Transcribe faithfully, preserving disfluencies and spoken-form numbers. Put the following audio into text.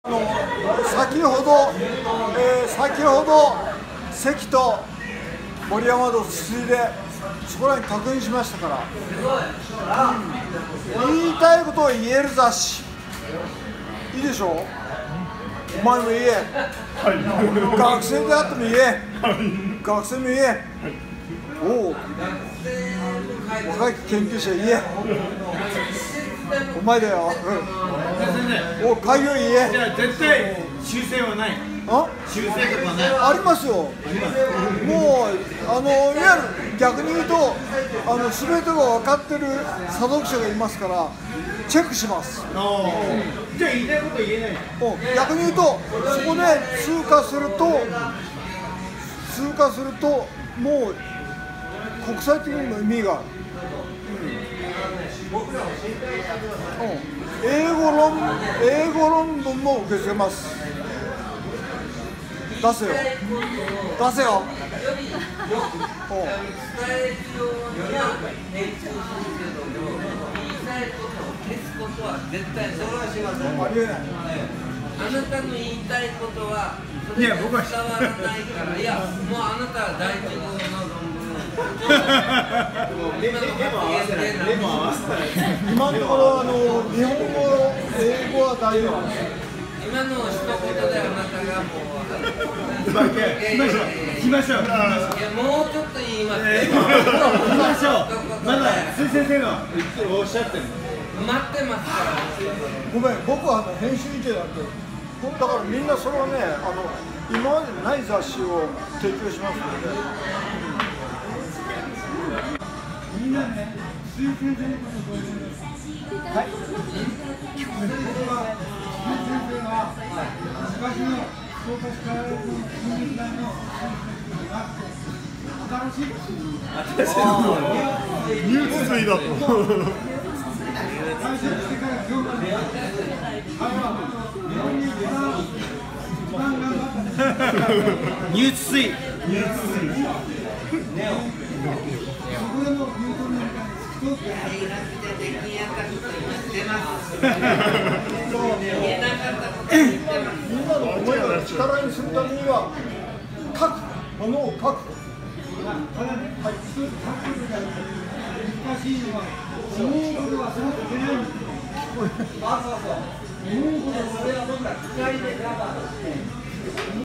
あの先ほど、えー、先ほど関と森山と筒井でそこらに確認しましたから、うん、言いたいことを言える雑誌いいでしょう。お前も言え、はい、学生であっても言え、はい、学生も言え、はい、おお若い研究者言え、お前だよ、うん、お開業言え。 じゃあ絶対修正はない。 あ修正とかない。 ありますよ。もうあのいわゆる逆に言うとあの全てが分かってる査読者がいますからチェックします。 じゃあ言いたいこと言えない。 逆に言うとそこで通過すると通過するともう国際的にも意味がある。うんうん、英語論英語論文も受け付けます。出せよ出せよ。ありえない。 あなたの言いたいことはそれが伝わらないから、いやもうあなたは第一号の論文今のところあの日本語英語は大丈夫です。 今の一言であなたがもう来ましょう。いやもうちょっと言いますね。 来ましょう。まだ鈴先生がおっしゃってる。 待ってますから。 ごめん、僕はあの編集委員だって、だからみんなそれはね、あの今までにない雑誌を提供しますので。みんなね、鈴先生のことをどう思いますか。はい。僕は鈴先生が昔の教科書からの新時代の新しい新しいニュース水だと。 ニュース水。 みんなの思いを力にするためには書くものを書く。はい。難しいのは思うことがすごく出ないんですよ。思うことそれは僕ら機械でカバーして